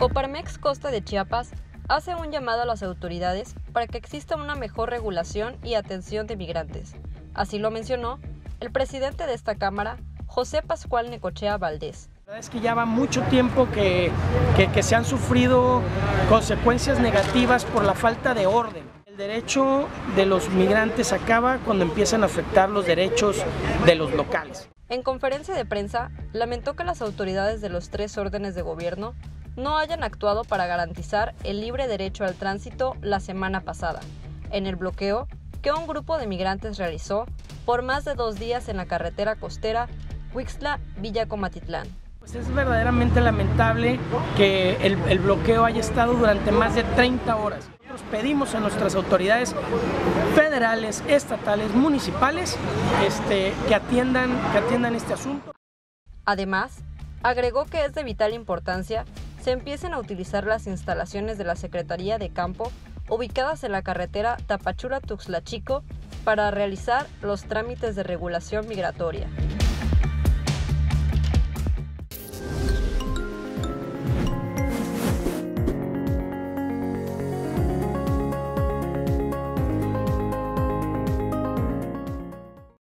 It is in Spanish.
Coparmex Costa de Chiapas hace un llamado a las autoridades para que exista una mejor regulación y atención de migrantes. Así lo mencionó el presidente de esta Cámara, José Pascual Necochea Valdés. La verdad es que ya va mucho tiempo que se han sufrido consecuencias negativas por la falta de orden. El derecho de los migrantes acaba cuando empiezan a afectar los derechos de los locales. En conferencia de prensa, lamentó que las autoridades de los 3 órdenes de gobierno no hayan actuado para garantizar el libre derecho al tránsito la semana pasada, en el bloqueo que un grupo de migrantes realizó por más de 2 días en la carretera costera Huixtla-Villa Comatitlán. Pues es verdaderamente lamentable que el bloqueo haya estado durante más de 30 horas. Nosotros pedimos a nuestras autoridades federales, estatales, municipales, que atiendan este asunto. Además, agregó que es de vital importancia se empiecen a utilizar las instalaciones de la Secretaría de Campo ubicadas en la carretera Tapachula-Tuxtla Chico para realizar los trámites de regulación migratoria.